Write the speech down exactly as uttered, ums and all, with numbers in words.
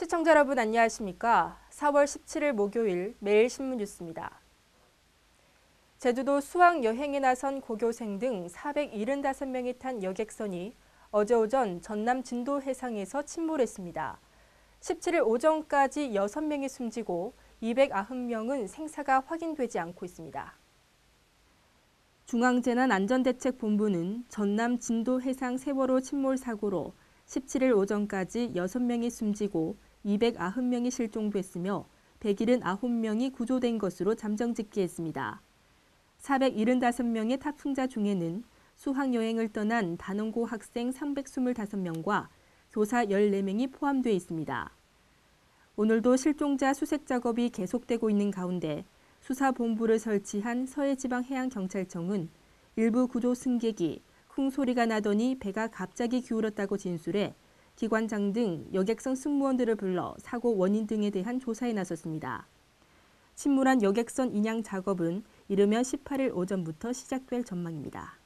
시청자 여러분 안녕하십니까? 사월 십칠일 목요일 매일신문 뉴스입니다. 제주도 수학여행에 나선 고교생 등 사백칠십오 명이 탄 여객선이 어제 오전 전남 진도 해상에서 침몰했습니다. 십칠일 오전까지 여섯 명이 숨지고 이백구 명은 생사가 확인되지 않고 있습니다. 중앙재난안전대책본부는 전남 진도 해상 세월호 침몰 사고로 십칠일 오전까지 여섯 명이 숨지고 이백구 명이 실종됐으며 백칠십구 명이 구조된 것으로 잠정집계했습니다. 사백칠십오 명의 탑승자 중에는 수학여행을 떠난 단원고 학생 삼백이십오 명과 교사 열네 명이 포함되어 있습니다. 오늘도 실종자 수색 작업이 계속되고 있는 가운데 수사본부를 설치한 서해지방해양경찰청은 일부 구조 승객이 쿵 소리가 나더니 배가 갑자기 기울었다고 진술해 기관장 등 여객선 승무원들을 불러 사고 원인 등에 대한 조사에 나섰습니다. 침몰한 여객선 인양 작업은 이르면 십팔일 오전부터 시작될 전망입니다.